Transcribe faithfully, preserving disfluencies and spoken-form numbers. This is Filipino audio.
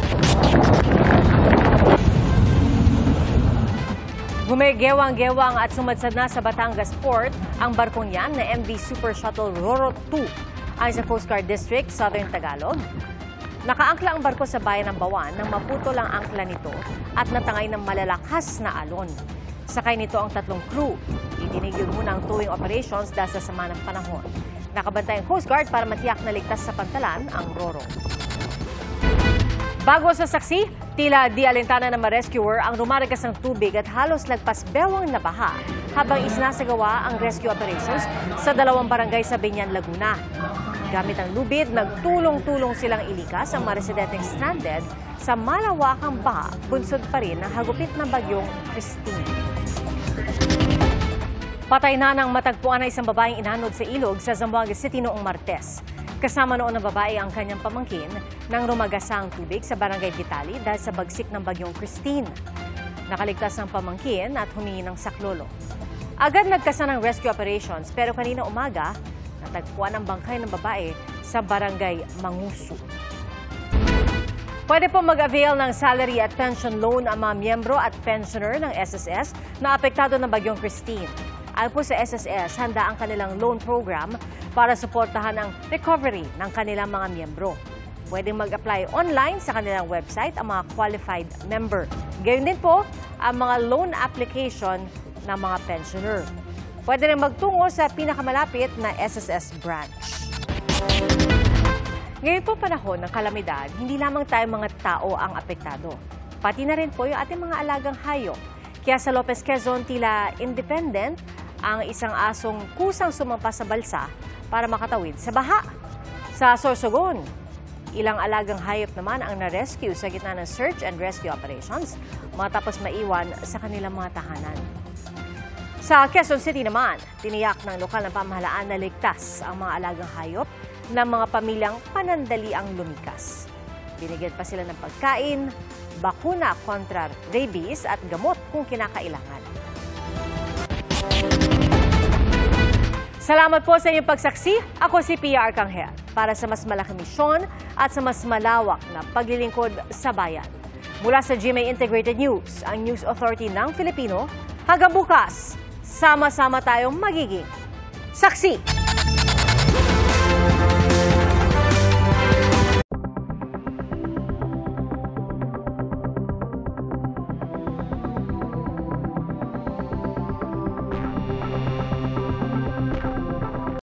Gumegewang-gewang at sumadsad na sa Batangas Port ang barkong yan na M V Super Shuttle Roro two ay sa Coast Guard District, Southern Tagalog. Nakaangkla ang barko sa bayan ng Bawan nang maputol ang angkla nito at natangay ng malalakas na alon. Sakay nito ang tatlong crew. Itinigil muna ang towing operations dahil sa sama ng panahon. Nakabantay ang Coast Guard para matiyak na ligtas sa pantalan ang Roro. Bago sa saksi, tila di alintana ng mga rescuer ang rumaragas ng tubig at halos lagpas bewang na baha habang isinasagawa ang rescue operations sa dalawang barangay sa Biñan, Laguna. Gamit ang lubid, nagtulong-tulong silang ilikas ang mga residenteng stranded sa malawakang baha, bunsod pa rin ng hagupit na bagyong Christine. Patay na ng matagpuan na isang babaeng inanod sa ilog sa Zamboanga City noong Martes. Kasama noon ng babae ang kanyang pamangkin nang rumagasa ang tubig sa Barangay Vitali dahil sa bagsik ng bagyong Christine. Nakaligtas ang pamangkin at humingi ng saklolo. Agad nagkasa ng rescue operations pero kanina umaga, natagpuan ang bangkay ng babae sa Barangay Mangusu. Pwede po mag-avail ng salary at pension loan ang mga miyembro at pensioner ng S S S na apektado ng bagyong Christine. Ayon po sa S S S, handa ang kanilang loan program para suportahan ang recovery ng kanilang mga miyembro. Pwedeng mag-apply online sa kanilang website ang mga qualified member. Gayon din po ang mga loan application ng mga pensioner. Pwede rin magtungo sa pinakamalapit na S S S branch. Ngayon po panahon ng kalamidad, hindi lamang tayo mga tao ang apektado. Pati na rin po yung ating mga alagang hayop. Kaya sa Lopez, Quezon, tila independent ang isang asong kusang sumampa sa balsa para makatawid sa baha. Sa Sorsogon, ilang alagang hayop naman ang na-rescue sa gitna ng search and rescue operations matapos maiwan sa kanilang mga tahanan. Sa Quezon City naman, tiniyak ng lokal na pamahalaan na ligtas ang mga alagang hayop ng mga pamilyang panandaliang lumikas. Binigyan pa sila ng pagkain, bakuna kontra rabies at gamot kung kinakailangan. Salamat po sa inyong pagsaksi. Ako si Pia Arcangel para sa mas malaking misyon at sa mas malawak na paglilingkod sa bayan. Mula sa G M A Integrated News, ang News Authority ng Filipino, hanggang bukas, sama-sama tayong magiging saksi.